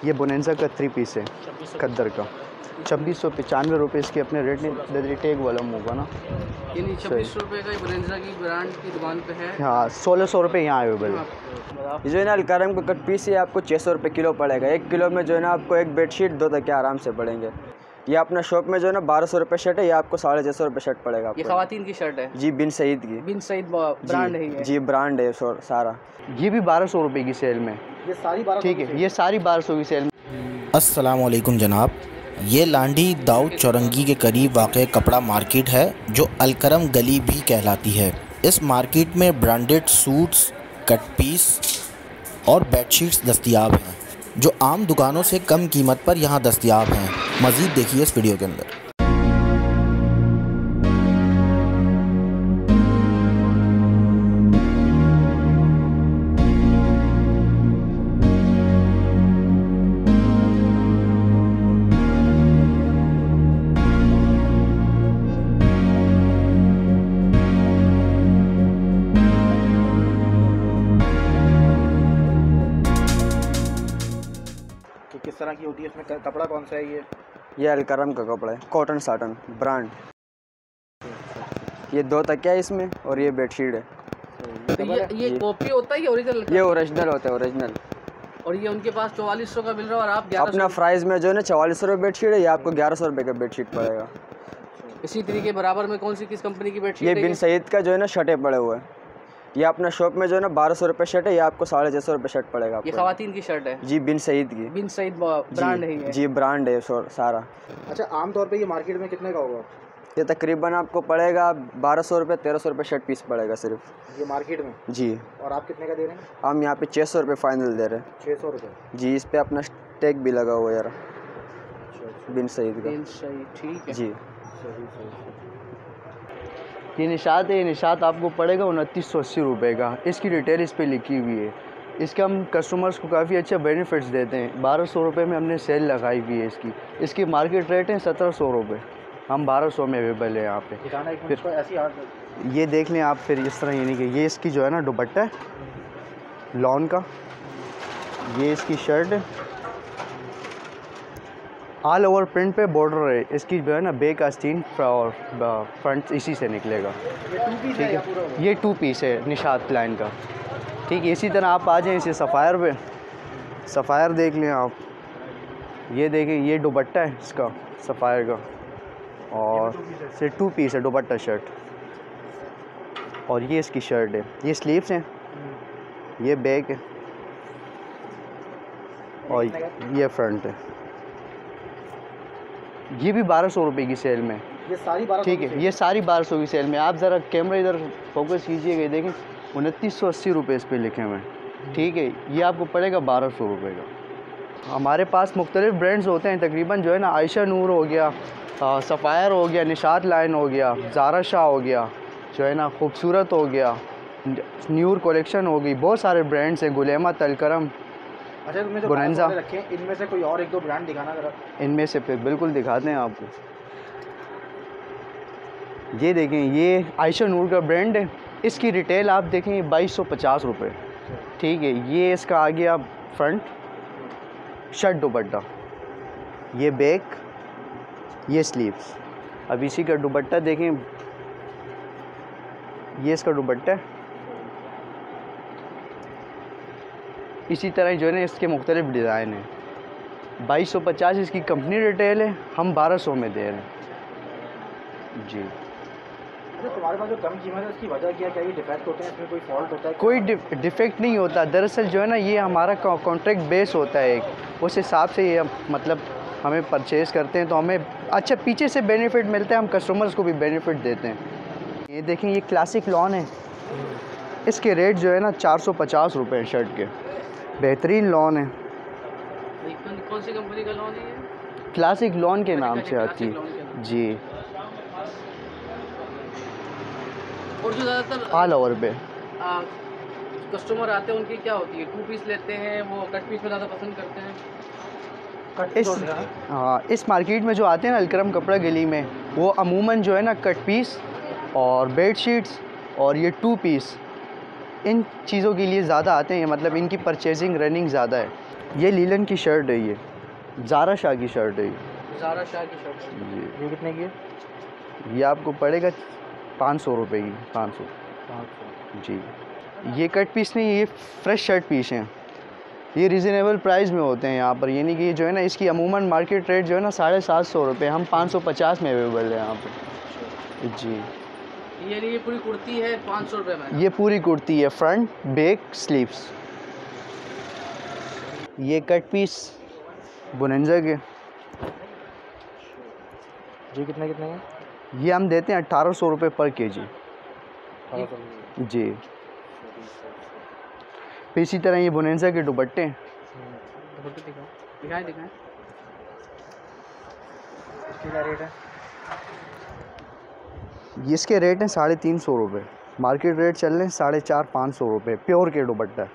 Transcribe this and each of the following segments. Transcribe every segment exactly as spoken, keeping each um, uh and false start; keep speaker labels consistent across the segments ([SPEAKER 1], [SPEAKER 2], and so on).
[SPEAKER 1] ये बोनेंजा का three piece है खद्दर का, छब्बीस सौ पचानवे रुपये इसके अपने रेट नहीं टेग वाला होगा ना,
[SPEAKER 2] यानी छब्बीस रुपये का बोनेंजा की ब्रांड की दुकान पे है।
[SPEAKER 1] हाँ सोलह सौ रुपये यहाँ अवेलेबल है।
[SPEAKER 3] ये जो है ना अलकरम का कट पीस ये आपको छः सौ रुपये किलो पड़ेगा। एक किलो में जो है ना आपको एक बेडशीट दो तकिए आराम से पड़ेंगे। ये अपना शॉप में जो है ना बारह सौ रुपये शर्ट है, ये आपको साढ़े छः सौ रुपये शर्ट पड़ेगा।
[SPEAKER 2] ये खवातीन की शर्ट है
[SPEAKER 3] जी, बिन सईद की।
[SPEAKER 2] बिन सईद ब्रांड है ये।
[SPEAKER 3] जी ब्रांड है सारा।
[SPEAKER 1] ये भी बारह सौ रुपये की सेल में,
[SPEAKER 2] ये सारी बारह
[SPEAKER 1] ठीक है, ये सारी बारह सौ की सेल में।
[SPEAKER 4] अस्सलाम वालेकुम जनाब, ये लांडी दाऊद चौरंगी के करीब वाक़ कपड़ा मार्केट है जो अलकरम गली भी कहलाती है। इस मार्केट में ब्रांडेड सूट्स, कट पीस और बेडशीट्स दस्तयाब हैं जो आम दुकानों से कम कीमत पर यहाँ दस्तयाब हैं। मज़ीद देखिए इस वीडियो के अंदर।
[SPEAKER 5] किस तरह की होती है, इसमें कपड़ा कौन सा है? ये
[SPEAKER 3] ये अलकरम का कपड़ा है, कॉटन साटन ब्रांड। ये दो तकिया है इसमें और ये बेडशीट है।
[SPEAKER 2] तो ये ये कॉपी होता है या ओरिजिनल?
[SPEAKER 3] ये ओरिजिनल होता है, ओरिजिनल।
[SPEAKER 2] और ये उनके पास चौवालीस सौ का मिल रहा है और आप ग्यारह
[SPEAKER 3] अपना प्राइस में जो है ना चौवालीस सौ रुपये बेडशीट है, ये आपको ग्यारह सौ रुपये का बेडशीट पड़ेगा।
[SPEAKER 2] इसी तरीके बराबर में कौन सी किस कंपनी की बेडशीट?
[SPEAKER 3] ये बिन सईद का जो है ना शर्टें पड़े हुए हैं। ये अपना शॉप में जो है ना बारह सौ रुपये शर्ट है, ये आपको साढ़े छः सौ रुपये शर्ट पड़ेगा।
[SPEAKER 2] ये खवातीन की शर्ट है
[SPEAKER 3] जी, बिन सईद की।
[SPEAKER 2] बिन सईद ब्रांड है ये।
[SPEAKER 3] जी ब्रांड है सारा।
[SPEAKER 5] अच्छा, आमतौर पे ये मार्केट में कितने का होगा?
[SPEAKER 3] ये तकरीबन आपको पड़ेगा बारह सौ रुपये तेरह सौ रुपये शर्ट पीस पड़ेगा सिर्फ,
[SPEAKER 5] ये मार्केट में।
[SPEAKER 3] जी।
[SPEAKER 5] और आप कितने का दे रहे हैं?
[SPEAKER 3] हम यहाँ पे छः सौ रुपये फाइनल दे रहे हैं।
[SPEAKER 5] छः सौ रुपये
[SPEAKER 3] जी, इस पे अपना टैग भी लगा हुआ है यार, बिन सईद का।
[SPEAKER 2] बिन सईद, ठीक है
[SPEAKER 3] जी।
[SPEAKER 1] ये निशात है, ये निशात आपको पड़ेगा उनतीस सौ अस्सी रुपये का। इसकी डिटेल इस पर लिखी हुई है। इसके हम कस्टमर्स को काफ़ी अच्छा बेनिफिट्स देते हैं। बारह सौ रुपये में हमने सेल लगाई हुई है इसकी। इसकी मार्केट रेट है सत्रह सौ रुपये, हम बारह सौ में अवेलेबल है यहाँ पे।
[SPEAKER 5] फिर ऐसी
[SPEAKER 1] ये देख लें आप, फिर इस तरह यानी कि ये इसकी जो है ना दुपट्टा है लॉन का, ये इसकी शर्ट है, ऑल ओवर प्रिंट पे बॉर्डर है। इसकी जो है ना बैक आस्तीन और फ्रंट इसी से निकलेगा, ठीक है। ये टू पीस है निशात लाइन का, ठीक है। इसी तरह आप आ जाएँ इसे सफ़ायर पे, सफ़ायर देख लें आप, ये देखें, ये दुपट्टा है इसका सफ़ायर का, और से टू पीस है दुपट्टा शर्ट, और ये इसकी शर्ट है। ये स्लीव्स हैं, ये बैक है, और ये फ्रंट है। ये भी बारह सौ रुपये की सेल में,
[SPEAKER 5] ये सारी बारह,
[SPEAKER 1] ठीक है। ये सारी बारह सौ की सेल में। आप ज़रा कैमरा इधर फोकस कीजिएगा, देखें उनतीस सौ अस्सी रुपये इस पर लिखे हुए हैं, ठीक है। ये आपको पड़ेगा बारह सौ रुपये का। हमारे पास मुख्तलिफ़ ब्रांड्स होते हैं तकरीबन, जो है ना आयशा नूर हो गया, सफ़ायर हो गया, निशात लाइन हो गया, ज़ारा शाह हो गया, जो है ना खूबसूरत हो गया, न्यूर कलेक्शन हो गई, बहुत सारे ब्रांड्स हैं, गुलेमत, अलकरम,
[SPEAKER 5] अच्छा, तुम्हें जो
[SPEAKER 1] बोनेंजा
[SPEAKER 5] रखे हैं इनमें से कोई और एक दो ब्रांड दिखाना ज़रा।
[SPEAKER 1] इनमें से फिर बिल्कुल दिखाते हैं आपको। ये देखें, ये आयशा नूर का ब्रांड है। इसकी रिटेल आप देखें बाईस सौ पचास रुपये, ठीक है। ये इसका आ गया फ्रंट शर्ट दुपट्टा, ये बैक, ये स्लीव्स। अब इसी का दुपट्टा देखें, ये इसका दुपट्टा है। इसी तरह जो है ना इसके मुख्तलिफ़ डिज़ाइन हैं। बाईस सौ पचास इसकी कंपनी रिटेल है, हम बारह सौ में दे रहे हैं जी।
[SPEAKER 5] तो तुम्हारे पास जो कम कीमत है उसकी वजह क्या? क्या ये डिफेक्ट होते हैं, इसमें कोई फॉल्ट होता है?
[SPEAKER 1] कोई डिफेक्ट नहीं होता। दरअसल जो है ना ये हमारा कॉन्ट्रैक्ट बेस होता है एक, उस हिसाब से ये मतलब हमें परचेज़ करते हैं तो हमें अच्छा पीछे से बेनिफिट मिलता है, हम कस्टमर्स को भी बेनिफिट देते हैं। ये देखें, ये क्लासिक लॉन है, इसके रेट जो है ना चार सौ पचास रुपये हैं शर्ट के, बेहतरीन लॉन है।
[SPEAKER 2] कौन सी कंपनी का लॉन है ये?
[SPEAKER 1] क्लासिक लॉन के नाम से आती है जी।
[SPEAKER 2] और जो ज़्यादातर
[SPEAKER 1] ऑल ओवर पे
[SPEAKER 2] कस्टमर आते हैं उनकी क्या होती है, टू पीस लेते हैं, वो कट पीस में ज़्यादा पसंद करते हैं?
[SPEAKER 5] कट
[SPEAKER 1] इस हाँ इस मार्केट में जो आते हैं ना अलकरम कपड़ा गली में, वो अमूमन जो है ना कट पीस और बेड शीट्स और ये टू पीस, इन चीज़ों के लिए ज़्यादा आते हैं, मतलब इनकी परचेजिंग रनिंग ज़्यादा है। ये लीलन की शर्ट है, ये ज़ारा शाह की शर्ट है ये।
[SPEAKER 2] ज़ारा शाह की शर्ट।
[SPEAKER 1] जी
[SPEAKER 5] ये कितने की है?
[SPEAKER 1] ये आपको पड़ेगा पाँच सौ रुपये की, पाँच सौ।
[SPEAKER 5] पाँच सौ।
[SPEAKER 1] जी ये कट पीस नहीं, ये फ्रेश शर्ट पीस हैं, ये रिजनेबल प्राइस में होते हैं यहाँ पर। यानी कि ये जो है ना, इसकी अमूमन मार्केट रेट जो है ना साढ़े सात सौ रुपये, हम पाँच सौ पचास में अवेलेबल है यहाँ पर। जी
[SPEAKER 2] ये ये पूरी कुर्ती है पाँच सौ रुपये में।
[SPEAKER 1] ये पूरी कुर्ती है, फ्रंट बैक स्लीव्स। ये कट पीस बुनंजा के,
[SPEAKER 5] जी कितने कितने का?
[SPEAKER 1] ये हम देते हैं अट्ठारह सौ रुपये पर के जी। जी फिर इसी तरह ये बुनंजा के दुपट्टे,
[SPEAKER 2] दुपट्टे दिखाओ, दिखाएं दिखाएं।
[SPEAKER 5] इसकी क्या रेट है?
[SPEAKER 1] ये इसके रेट हैं साढ़े तीन सौ रुपये, मार्केट रेट चल रहे हैं साढ़े चार पाँच सौ रुपये, प्योर के दुपट्टा।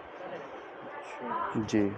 [SPEAKER 1] जी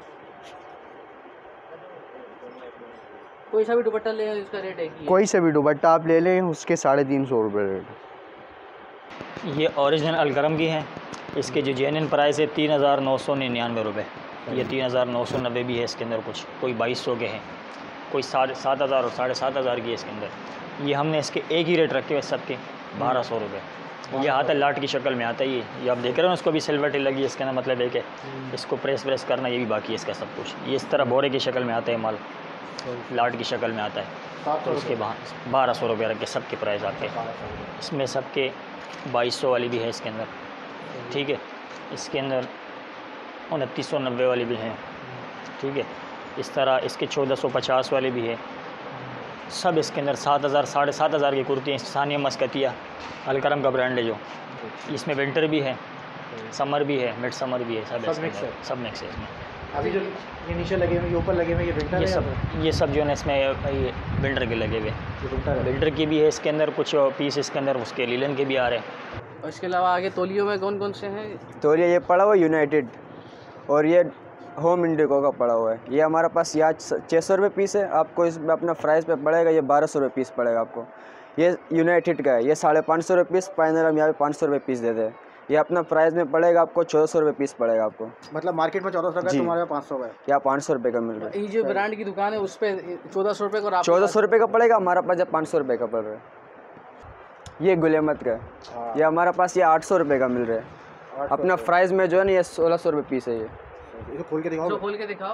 [SPEAKER 2] कोई सा भी दुपट्टा ले इसका रेट एक ही है।
[SPEAKER 1] कोई सा भी दुपट्टा आप ले लें उसके साढ़े तीन सौ रुपये रेट।
[SPEAKER 6] ये ओरिजिनल अलकरम की हैं, इसके जो जेन्युइन प्राइस है तीन हज़ार नौ सौ निन्यानवे रुपये। ये तीन हज़ार नौ सौ नब्बे भी है इसके अंदर, कुछ कोई बाईस सौ के हैं, कोई साढ़े सात हज़ार और साढ़े सात हज़ार की है इसके अंदर। ये हमने इसके एक ही रेट रखे हुए सबके बारह सौ रुपये। ये आता है लाट की शक्ल में आता है, ये ये आप देख रहे हो उसको भी सिल्वर टिल लगी है इसके अंदर, मतलब है कि इसको प्रेस व्रेस करना ये भी बाकी है इसका सब कुछ। ये इस तरह बोरे की शक्ल में आता है माल, लाट की शक्ल में आता है। तो उसके बाद बारह सौ रुपये रख के सबके प्राइस आते हैं। इसमें सबके बाईस सौ वाली भी है इसके अंदर, ठीक है। इसके अंदर उनतीस सौ नब्बे वाली भी है, ठीक है। इस तरह इसके चौदह सौ पचास वाले भी है। सब इसके अंदर सात हज़ार साढ़े सात हज़ार की कुर्ती हैं। सानिया मस्कतिया अलकरम का ब्रांड है जो, इसमें विंटर भी है, समर भी है, मिड समर भी है, सब
[SPEAKER 5] सब मिक्स है।
[SPEAKER 6] सब मिक्स है इसमें।
[SPEAKER 5] अभी जो ये नीचे लगे हुए, ये ऊपर लगे हुए, ये विंटर
[SPEAKER 6] ये
[SPEAKER 5] है
[SPEAKER 6] सब
[SPEAKER 5] या
[SPEAKER 6] ये सब जो है ना इसमें ये विंटर के लगे हुए,
[SPEAKER 5] ये विंटर है?
[SPEAKER 6] विंटर की भी है इसके अंदर, कुछ पीस इसके अंदर उसके लीलन के भी आ रहे हैं।
[SPEAKER 2] और इसके अलावा आगे तोलियों में कौन कौन से हैं?
[SPEAKER 3] तो ये ये पड़ा हुआ यूनाइटेड, और ये होम इंडिको का पड़ा हुआ है। ये हमारे पास यहाँ छः सौ रुपये पीस है, आपको इसमें अपना प्राइस पे पड़ेगा ये बारह सौ रुपये पीस पड़ेगा आपको। ये यूनाइटेड का है, ये साढ़े पाँच सौ रुपये पीस, फाइनल हम यहाँ पे पाँच सौ रुपये पीस देते हैं। ये अपना प्राइस में पड़ेगा आपको चौदह सौ रुपये पीस पड़ेगा आपको।
[SPEAKER 5] मतलब मार्केट में चौदह सौ का है,
[SPEAKER 3] जी।
[SPEAKER 5] तुम्हारे पास पाँच सौ का है।
[SPEAKER 3] या पाँच सौ रुपये का मिल रहा है।
[SPEAKER 2] ये जो ब्रांड की दुकान है उस पर चौदह सौ रुपये का,
[SPEAKER 3] चौदह सौ रुपये का पड़ेगा, हमारे पास जब पाँच सौ रुपये का पड़ रहा है। ये गुलेमत का है,
[SPEAKER 5] हाँ।
[SPEAKER 3] ये हमारे पास ये आठ सौ रुपये का मिल रहा है। अपना प्राइस में जो है ना ये सोलह सौ रुपये पीस है ये।
[SPEAKER 5] इसको खोल के दिखाओ।
[SPEAKER 2] तो खोल के दिखाओ।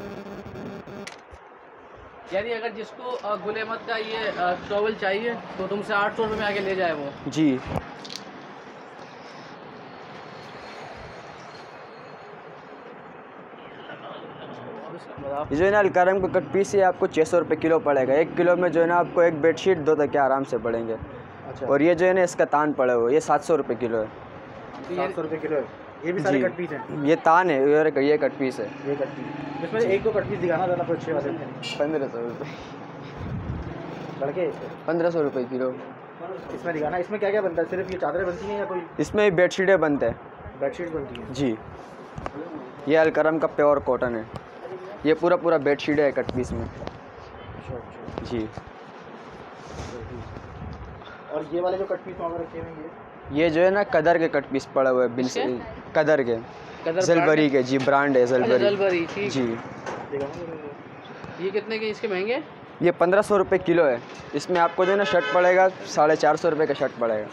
[SPEAKER 2] यानी अगर जिसको अ, गुल अहमद का ये टॉवल चाहिए तो तुमसे आठ सौ रुपये में आके ले जाए वो।
[SPEAKER 3] जी ये जो है ना अलकरम का कट पीस ये आपको छः सौ रुपये किलो पड़ेगा। एक किलो में जो है ना आपको एक बेडशीट दो तकिया आराम से पड़ेंगे।
[SPEAKER 5] अच्छा,
[SPEAKER 3] और ये जो है ना इसका तान पड़ा हुआ है, ये सात सौ रुपये किलो है।
[SPEAKER 5] सात सौ रुपये किलो है। ये भी सारे
[SPEAKER 3] जी।
[SPEAKER 5] कट पीस हैं।
[SPEAKER 3] ये तान है, ये ये कट पीस है।
[SPEAKER 5] ये कट पीस, इसमें एक दो कट पीस दिखाना ज़्यादा कोई अच्छे वाले।
[SPEAKER 3] पंद्रह सौ रुपये
[SPEAKER 5] लड़के
[SPEAKER 3] पंद्रह सौ रुपये किलो।
[SPEAKER 5] इसमें दिखाना। इसमें क्या क्या बनता है? सिर्फ ये चादरें बनती हैं या कोई
[SPEAKER 3] इसमें बेडशीटें बनते हैं।
[SPEAKER 5] बेडशीट बनती है?
[SPEAKER 3] जी ये अलकरम का प्योर कॉटन है। ये पूरा पूरा बेडशीट है कट पीस में।
[SPEAKER 5] अच्छा अच्छा।
[SPEAKER 3] जी
[SPEAKER 5] और ये वाले जो कट पीस वहाँ रखे हुए हैं ये
[SPEAKER 3] ये जो है ना कदर के कट पीस पड़ा हुआ है, बिन
[SPEAKER 2] किसके?
[SPEAKER 3] कदर के,
[SPEAKER 2] कदर
[SPEAKER 3] जलबरी के। जी ब्रांड है
[SPEAKER 2] अच्छा,
[SPEAKER 3] जलबरी।
[SPEAKER 2] जलबरी, ठीक।
[SPEAKER 3] जी
[SPEAKER 5] दिखाओ।
[SPEAKER 2] ये कितने के इसके महंगे?
[SPEAKER 3] ये पंद्रह सौ रुपये किलो है। इसमें आपको जो है ना शर्ट पड़ेगा साढ़े चार सौ रुपये का शर्ट पड़ेगा।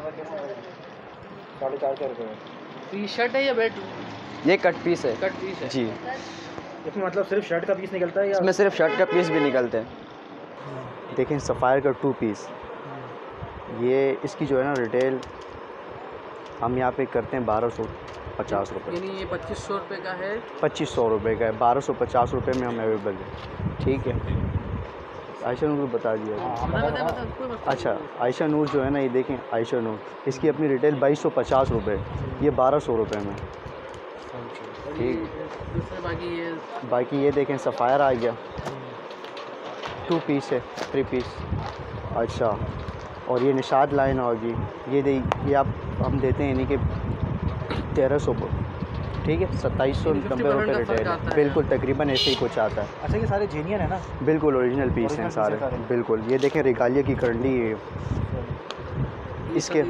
[SPEAKER 5] साढ़े चार सौ रुपये।
[SPEAKER 2] टी शर्ट है या बेड
[SPEAKER 3] ये कट पीस है।
[SPEAKER 2] कट पीस है?
[SPEAKER 3] जी
[SPEAKER 5] इसमें मतलब सिर्फ शर्ट का पीस निकलता है या
[SPEAKER 3] इसमें सिर्फ शर्ट का पीस भी निकलते हैं।
[SPEAKER 1] देखें सफ़ायर का टू पीस, ये इसकी जो है ना रिटेल हम यहाँ पे करते हैं बारह सौ पचास रुपये।
[SPEAKER 2] यानी ये पच्चीस सौ रुपये का है।
[SPEAKER 1] पच्चीस सौ रुपये का है, बारह सौ पचास रुपये में हम अवेलेबल है। ठीक है, आयशा नूर को बता दिया जाए।
[SPEAKER 2] बता बता बता कोई मसला
[SPEAKER 1] अच्छा आयशा नूर जो है ना, ये देखें आयशा नूर, इसकी अपनी रिटेल बाईस सौ पचास रुपये, ये बारह सौ रुपये में।
[SPEAKER 2] नहीं। दूसरे बाकी ये
[SPEAKER 1] बाकी ये देखें सफ़ायर आ गया, टू पीस है, थ्री पीस। अच्छा और ये निशाद लाइन होगी, ये दे ये आप हम देते हैं यानी कि तेरह सौ, ठीक है, सत्ताईस सौ
[SPEAKER 2] यानी
[SPEAKER 1] नब्बे रुपये
[SPEAKER 2] का फर्क
[SPEAKER 1] रिटेल
[SPEAKER 2] आता
[SPEAKER 1] है।
[SPEAKER 2] है।
[SPEAKER 1] बिल्कुल तकरीबन ऐसे ही कुछ आता है।
[SPEAKER 5] अच्छा ये सारे जेनियन है ना?
[SPEAKER 1] बिल्कुल ओरिजिनल पीस हैं
[SPEAKER 5] Original
[SPEAKER 1] सारे।
[SPEAKER 5] पीस है सारे।
[SPEAKER 1] बिल्कुल ये देखें रिगालिया की करंडी है।
[SPEAKER 2] ये
[SPEAKER 1] इसके
[SPEAKER 2] सब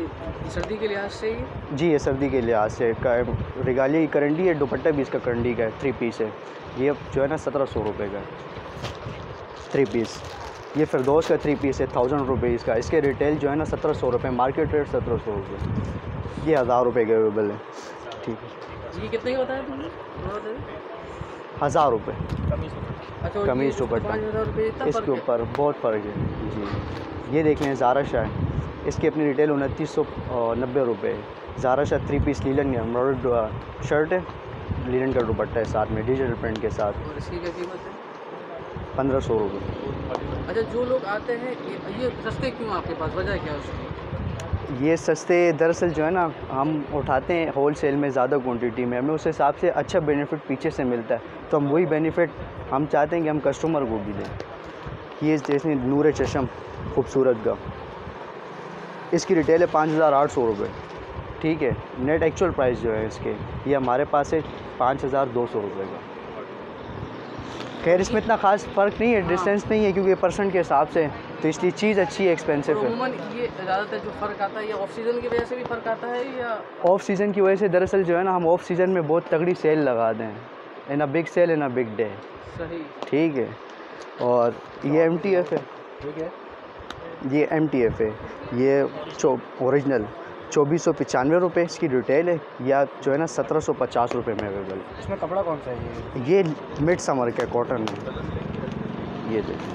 [SPEAKER 2] सर्दी के लिहाज से ही
[SPEAKER 1] जी ये सर्दी के लिहाज से का- रिगालिया की करंडी है, दुपट्टा भी इसका करंडी का है, थ्री पीस है। ये जो है ना सत्रह सौ रुपये का थ्री पीस। ये फिरदौस का थ्री पीस है, थाउजेंड रुपीज़ का। इसके रिटेल जो है ना सत्रह सौ रुपये, मार्केट रेट सत्रह सौ रुपये। ये हज़ार रुपये के अवेलेबल है। ठीक है,
[SPEAKER 2] ये कितने का बताया तुमने? थोड़ा बताइए।
[SPEAKER 1] हज़ार रुपये
[SPEAKER 2] अच्छा, और
[SPEAKER 1] कमीज़
[SPEAKER 2] ये
[SPEAKER 1] दुपट्टा।
[SPEAKER 2] पाँच हज़ार रुपये इतना
[SPEAKER 1] इसके
[SPEAKER 2] फर्क है?
[SPEAKER 1] ऊपर बहुत फ़र्क है जी। ये देख लें ज़ारा शाह है, इसकी अपनी रिटेल उनतीस सौ नब्बे रुपये है। Zara Shah three piece linen का एम्ब्रॉयडर्ड शर्ट है, लीलन का दुपट्टा है साथ में डिजिटल प्रिंट के साथ,
[SPEAKER 2] और इसकी क्या कीमत है?
[SPEAKER 1] पंद्रह सौ रुपये।
[SPEAKER 2] अच्छा, जो लोग आते हैं ये, ये सस्ते क्यों आपके पास, वजह क्या है उसकी?
[SPEAKER 1] ये सस्ते दरअसल जो है ना हम उठाते हैं होल सेल में ज़्यादा क्वांटिटी में, हमें उस हिसाब से अच्छा बेनिफिट पीछे से मिलता है, तो हम वही बेनिफिट हम चाहते हैं कि हम कस्टमर को भी दें। ये जैसे नूर चशम खूबसूरत का, इसकी रिटेल है पाँच हज़ार आठ सौ रुपये। ठीक है, नेट एक्चुअल प्राइस जो है इसके ये हमारे पास है पाँच हज़ार दो सौ रुपये का। खैर इसमें इतना ख़ास फ़र्क नहीं है, डिस्टेंस नहीं है क्योंकि परसेंट के हिसाब से, तो इसलिए चीज़ अच्छी है, एक्सपेंसिव
[SPEAKER 2] और
[SPEAKER 1] है।
[SPEAKER 2] उम्मन ये ज़्यादातर जो फ़र्क आता है, ये ऑफ सीज़न की वजह से भी फ़र्क आता है या?
[SPEAKER 1] ऑफ सीज़न की वजह से दरअसल जो है ना हम ऑफ सीज़न में बहुत तगड़ी सेल लगा दें, in a big sale in a big day.
[SPEAKER 2] सही।
[SPEAKER 1] ठीक है, और ये एम टी एफ है,
[SPEAKER 5] ठीक है।
[SPEAKER 1] ये एम टी एफ है, ये चौ ओरिजिनल चौबीस सौ पचानवे रुपये इसकी रिटेल है, या जो है ना सत्रह सौ पचास रुपये में अवेलेबल है।
[SPEAKER 5] इसमें कपड़ा कौन सा है ये?
[SPEAKER 1] ये मिड समर का कॉटन है। ये देखिए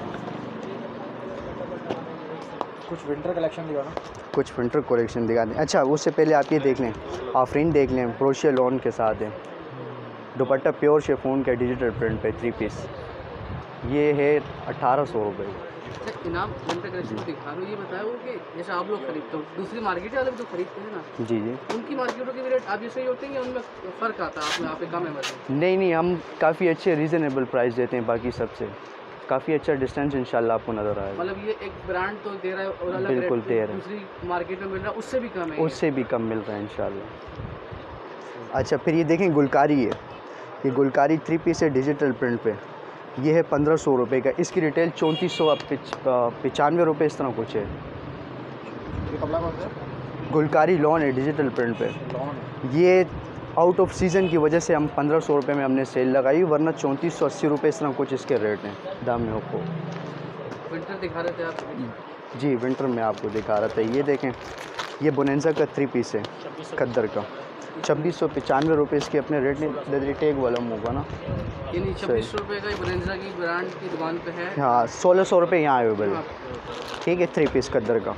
[SPEAKER 5] कुछ विंटर कलेक्शन दिखाना।
[SPEAKER 1] कुछ विंटर कलेक्शन दिखा दें। अच्छा उससे पहले आप ये देख लें, आफरीन देख लें, क्रोशिया लॉन के साथ है, दुपट्टा प्योर शेफून का डिजिटल प्रिंट पे थ्री पीस, ये है अठारह सौ रुपये।
[SPEAKER 2] अच्छा, इनाम विंटर कलेक्शन दिखा रहे हो, ये बताओ कि जैसे आप लोग खरीदते हो, दूसरी मार्केट वाले भी तो खरीदते हैं ना,
[SPEAKER 1] जी जी
[SPEAKER 2] उनकी मार्केटों के भी रेट आप जैसे ही होते हैं या उनमें फ़र्क आता है? आप यहाँ पे कम है मतलब?
[SPEAKER 1] नहीं नहीं, हम काफ़ी अच्छे रीज़नेबल प्राइस देते हैं बाकी सबसे, काफ़ी अच्छा डिस्टेंस इंशाल्लाह आपको नज़र आएगा।
[SPEAKER 2] मतलब ये एक ब्रांड तो दे रहा है और अलग
[SPEAKER 1] बिल्कुल
[SPEAKER 2] रेट
[SPEAKER 1] दे रहा है।
[SPEAKER 2] दूसरी मार्केट में मिल रहा है उससे भी कम है ये।
[SPEAKER 1] उससे भी कम मिल रहा है इंशाल्लाह। अच्छा फिर ये देखें गुलकारी है, ये गुलकारी थ्री पीस है डिजिटल प्रिंट पे, ये है पंद्रह सौ रुपये का, इसकी रिटेल चौंतीस सौ पचानवे रुपये इस तरह कुछ है।
[SPEAKER 5] ये कपड़ा कौन सा है?
[SPEAKER 1] गुलकारी लॉन है डिजिटल प्रिंट पे,
[SPEAKER 5] लॉन है।
[SPEAKER 1] ये आउट ऑफ सीज़न की वजह से हम पंद्रह सौ रुपये में हमने सेल लगाई, वरना चौंतीस सौ अस्सी रुपये इस तरह कुछ इसके रेट हैं दाम में आपको।
[SPEAKER 2] विंटर दिखा रहे थे आप?
[SPEAKER 1] जी विंटर में आपको दिखा रहा था। ये देखें, ये बोनेंजा का थ्री पीस है खद्दर का, छब्बीस सौ पचानवे रुपये इसके अपने रेट नहीं टेग वाला होगा ना।
[SPEAKER 2] यानी छब्बीस सौ रुपये का ये बोनेंजा की ब्रांड की दुकान पे है।
[SPEAKER 1] हाँ सोलह सौ रुपये यहाँ अवेलेबल है। ठीक है, थ्री पीस खद्दर का।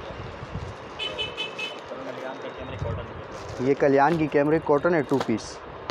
[SPEAKER 1] ये कल्याण की कैमरे कॉटन है टू पीस,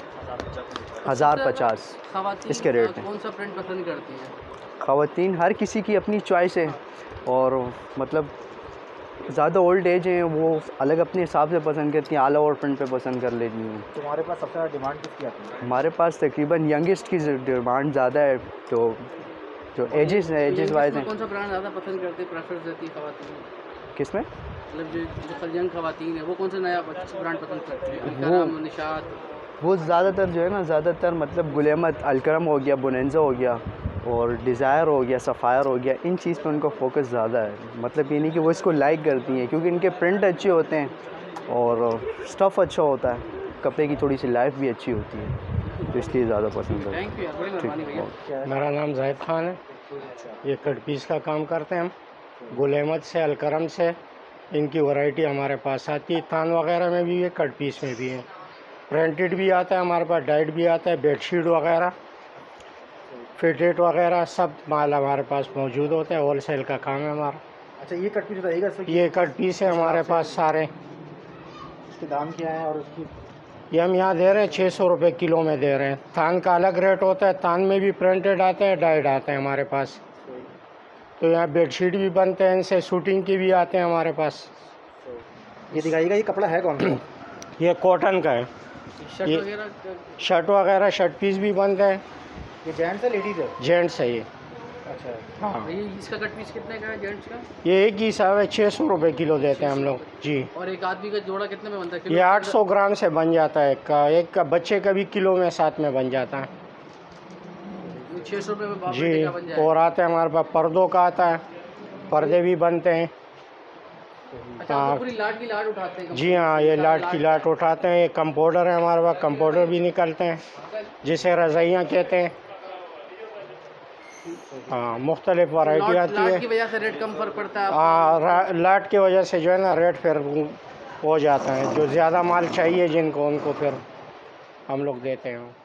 [SPEAKER 1] हज़ार पचास
[SPEAKER 2] खवातीन
[SPEAKER 1] इसके रेट हैं।
[SPEAKER 2] कौन सा प्रिंट पसंद करती हैं?
[SPEAKER 1] ख़वातीन हर किसी की अपनी चॉइस है, और मतलब ज़्यादा ओल्ड एज है वो अलग अपने हिसाब से पसंद करती हैं, आल ओवर प्रिंट पे पसंद कर लेती हैं।
[SPEAKER 5] तुम्हारे पास सबसे ज़्यादा डिमांड किसकी आती है?
[SPEAKER 1] हमारे पास तकरीबन यंगेस्ट की डिमांड ज़्यादा है, तो जो एजेस हैं एजेस वाइज हैं।
[SPEAKER 2] कौन सा ब्रांड ज़्यादा पसंद करते हैं, प्रेफर देती है खवातीन?
[SPEAKER 1] किस में?
[SPEAKER 2] मतलब जो जो यंग खवातीन है वो कौन सा नया ब्रांड पसंद करती है?
[SPEAKER 1] वो-
[SPEAKER 2] अलकरम, निशात?
[SPEAKER 1] वो ज़्यादातर जो है ना ज़्यादातर मतलब गुलेमत, अलकरम हो गया, बोनेंजा हो गया, और डिज़ायर हो गया, सफ़ायर हो गया, इन चीज़ पे उनका फोकस ज़्यादा है। मतलब ये नहीं कि वो इसको लाइक करती हैं, क्योंकि इनके प्रिंट अच्छे होते हैं और स्टफ़ अच्छा होता है, कपड़े की थोड़ी सी लाइफ भी अच्छी होती है, तो इसलिए ज़्यादा पसंद है।
[SPEAKER 2] थैंक यू यार, बड़ी मेहरबानी भैया।
[SPEAKER 1] ठीक।
[SPEAKER 7] मेरा नाम जाहिद खान है, ये कट पीस का काम करते हैं हम, गुलेमत से, अलकरम से, इनकी वैरायटी हमारे पास आती है। थान वगैरह में भी है, कट पीस में भी है, प्रिंटेड भी आता है हमारे पास, डाइट भी आता है, बेडशीट वगैरह, फिटेड वगैरह सब माल हमारे पास मौजूद होता है। होल सेल का काम है हमारा।
[SPEAKER 5] अच्छा ये कट पीस बताइएगा, इसमें
[SPEAKER 7] ये कट पीस है हमारे पास सारे,
[SPEAKER 5] इसके दाम क्या है और उसकी?
[SPEAKER 7] ये हम यहाँ दे रहे हैं छः सौ रुपये किलो में दे रहे हैं। थान का अलग रेट होता है, थान में भी प्रिंटेड आता है, डाइट आता है हमारे पास। तो यहाँ बेडशीट भी बनते हैं, इनसे शूटिंग की भी आते हैं हमारे पास।
[SPEAKER 5] ये दिखाइएगा, ये कपड़ा है कौन सा?
[SPEAKER 7] ये कॉटन का है,
[SPEAKER 2] शर्ट
[SPEAKER 7] ये-
[SPEAKER 2] वगैरह
[SPEAKER 7] शर्ट वगैरह शर्ट पीस भी बनते हैं,
[SPEAKER 5] ये जेंट्स है लेडीज़ है?
[SPEAKER 7] जेंट्स है ये।
[SPEAKER 5] अच्छा,
[SPEAKER 7] हाँ,
[SPEAKER 2] ये इसका कट पीस कितने का है जेंट्स का?
[SPEAKER 7] ये एक ही हिसाब है, छः सौ रुपये किलो देते हैं हम लोग जी।
[SPEAKER 2] और एक आदमी का जोड़ा कितने में बनता है?
[SPEAKER 7] ये आठ सौ ग्राम से बन जाता है, एक का एक का बच्चे का भी किलो में साथ में बन जाता है
[SPEAKER 2] छः सौ रुपये में बाप
[SPEAKER 7] जी।
[SPEAKER 2] बेटे का बन जाएगा।
[SPEAKER 7] और आते हैं हमारे पास पर्दों का आता है, पर्दे भी बनते हैं।
[SPEAKER 2] अच्छा, आप तो पूरी लाट की लाट उठाते हैं?
[SPEAKER 7] जी हाँ, ये लाट की लाट उठाते हैं। ये कंपाउंडर है हमारे पास, कंपाउंडर भी निकलते हैं जिसे रज़ाइयाँ कहते हैं। हाँ, मुख्तलिफ वैरायटी आती है।
[SPEAKER 2] लाट की वजह से रेट कम फर्क पड़ता है?
[SPEAKER 7] हाँ, लाट की वजह से जो है ना रेट फिर हो जाता है। जो ज़्यादा माल चाहिए जिनको, उनको फिर हम लोग देते हैं।